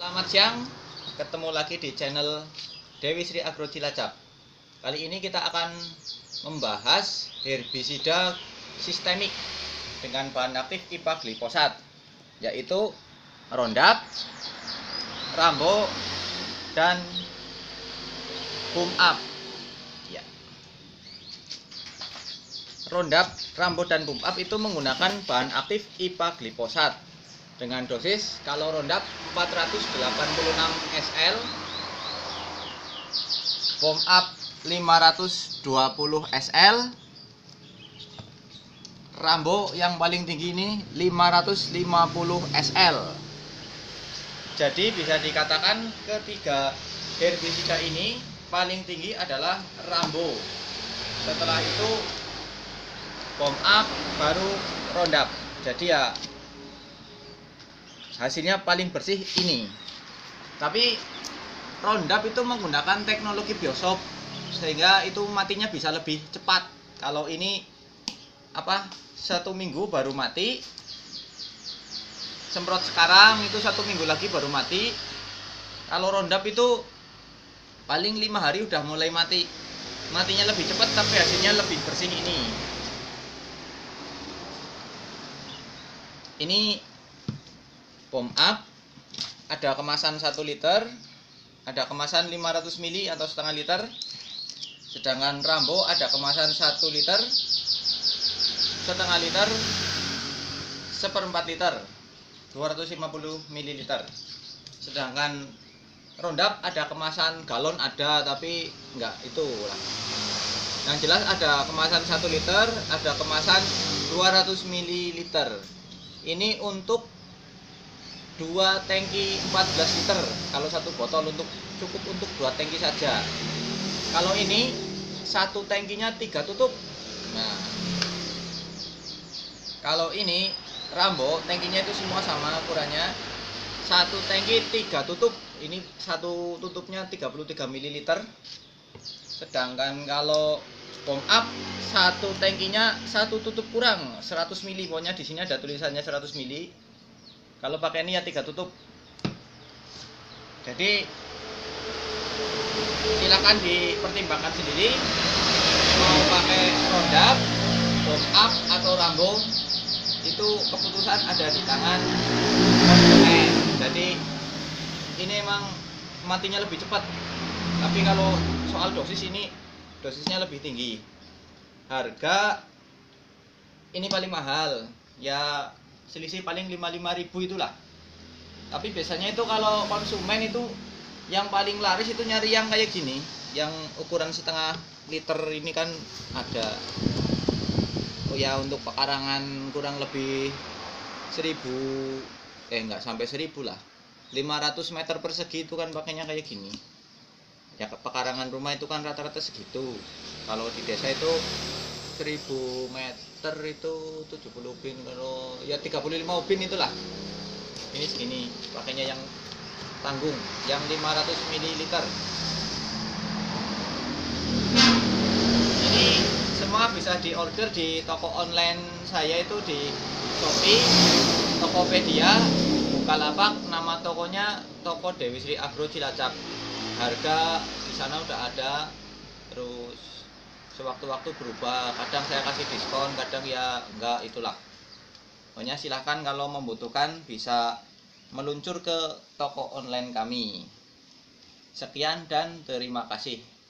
Selamat siang, ketemu lagi di channel Dewi Sri Agro Cilacap. Kali ini kita akan membahas herbisida sistemik dengan bahan aktif IPA glifosat, yaitu Roundup, Rambo, dan Bumap. Ya. Roundup, Rambo, dan Bumap itu menggunakan bahan aktif IPA glifosat dengan dosis kalau Roundup 486 SL, Bumap 520 SL, Rambo yang paling tinggi ini 550 SL. Jadi bisa dikatakan ketiga herbisida ini paling tinggi adalah Rambo. Setelah itu Bumap, baru Roundup. Jadi ya hasilnya paling bersih ini. Tapi Roundup itu menggunakan teknologi biosop sehingga itu matinya bisa lebih cepat. Kalau ini 1 minggu baru mati, semprot sekarang itu 1 minggu lagi baru mati. Kalau Roundup itu paling 5 hari udah mulai mati. Matinya lebih cepat tapi hasilnya lebih bersih ini. Ini Bumap, ada kemasan 1 liter, ada kemasan 500 ml atau setengah liter. Sedangkan Rambo ada kemasan 1 liter, setengah liter, seperempat liter, 250 ml. Sedangkan Roundup ada kemasan galon ada, tapi enggak itu lah. Yang jelas ada kemasan 1 liter, ada kemasan 200 ml. Ini untuk 2 tangki 14 liter. Kalau 1 botol cukup untuk 2 tangki saja. Kalau ini 1 tangkinya 3 tutup. Nah, kalau ini Rambo tangkinya itu semua sama ukurannya. 1 tangki 3 tutup. Ini 1 tutupnya 33 ml. Sedangkan kalau Bumap 1 tangkinya 1 tutup kurang 100 ml. Pokoknya di sini ada tulisannya 100 ml. Kalau pakai ini ya 3 tutup. Jadi silakan dipertimbangkan sendiri mau pakai Roundup, Bumap atau Rambo. Itu keputusan ada di tangan konsumen. Jadi ini emang matinya lebih cepat. Tapi kalau soal dosis ini dosisnya lebih tinggi. Harga ini paling mahal. Ya selisih paling 55.000 itulah. Tapi biasanya itu kalau konsumen itu yang paling laris itu nyari yang kayak gini, yang ukuran setengah liter ini kan ada. Oh ya, untuk pekarangan kurang lebih 1000, enggak sampai 1000 lah, 500 meter persegi itu kan pakainya kayak gini. Ya pekarangan rumah itu kan rata-rata segitu. Kalau di desa itu 1000 meter itu 70 bin, kalau ya 35 bin itulah. Ini segini, pakainya yang tanggung, yang 500 ml. Ini semua bisa diorder di toko online saya, itu di Shopee, Tokopedia, Bukalapak. Nama tokonya Toko Dewi Sri Agro Cilacap. Harga di sana udah ada. Terus sewaktu-waktu berubah, kadang saya kasih diskon, kadang ya enggak, itulah. Pokoknya silahkan kalau membutuhkan bisa meluncur ke toko online kami. Sekian dan terima kasih.